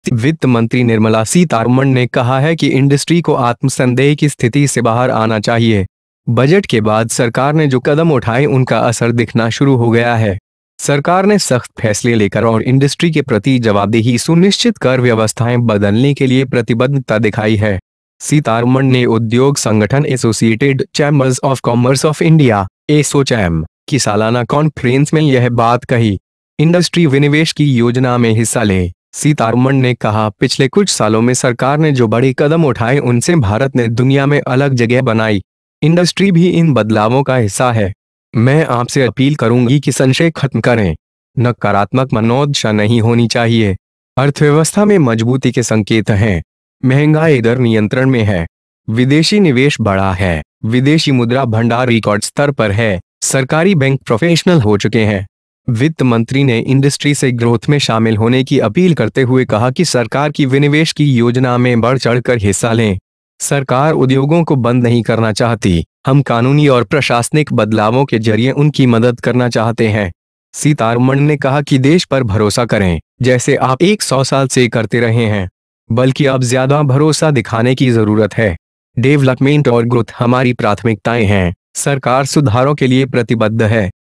वित्त मंत्री निर्मला सीतारमण ने कहा है कि इंडस्ट्री को आत्मसंदेह की स्थिति से बाहर आना चाहिए। बजट के बाद सरकार ने जो कदम उठाए उनका असर दिखना शुरू हो गया है। सरकार ने सख्त फैसले लेकर और इंडस्ट्री के प्रति जवाबदेही सुनिश्चित कर व्यवस्थाएं बदलने के लिए प्रतिबद्धता दिखाई है। सीतारमण ने उद्योग संगठन Associated Chambers of Commerce of India ASSOCHAM की सालाना कॉन्फ्रेंस में यह बात कही। इंडस्ट्री विनिवेश की योजना में हिस्सा ले सीतारमण ने कहा, पिछले कुछ सालों में सरकार ने जो बड़े कदम उठाए उनसे भारत ने दुनिया में अलग जगह बनाई। इंडस्ट्री भी इन बदलावों का हिस्सा है। मैं आपसे अपील करूंगी कि संशय खत्म करें। नकारात्मक मनोदशा नहीं होनी चाहिए। अर्थव्यवस्था में मजबूती के संकेत हैं। महंगाई दर नियंत्रण में है। विदेशी निवेश बढ़ा है। विदेशी मुद्रा भंडार रिकॉर्ड स्तर पर है। सरकारी बैंक प्रोफेशनल हो चुके हैं। वित्त मंत्री ने इंडस्ट्री से ग्रोथ में शामिल होने की अपील करते हुए कहा कि सरकार की विनिवेश की योजना में बढ़ चढ़कर हिस्सा लें। सरकार उद्योगों को बंद नहीं करना चाहती। हम कानूनी और प्रशासनिक बदलावों के जरिए उनकी मदद करना चाहते हैं। सीतारमण ने कहा कि देश पर भरोसा करें, जैसे आप 100 साल से करते रहे हैं, बल्कि अब ज्यादा भरोसा दिखाने की जरूरत है। डेवलपमेंट और ग्रोथ हमारी प्राथमिकताएं हैं। सरकार सुधारों के लिए प्रतिबद्ध है।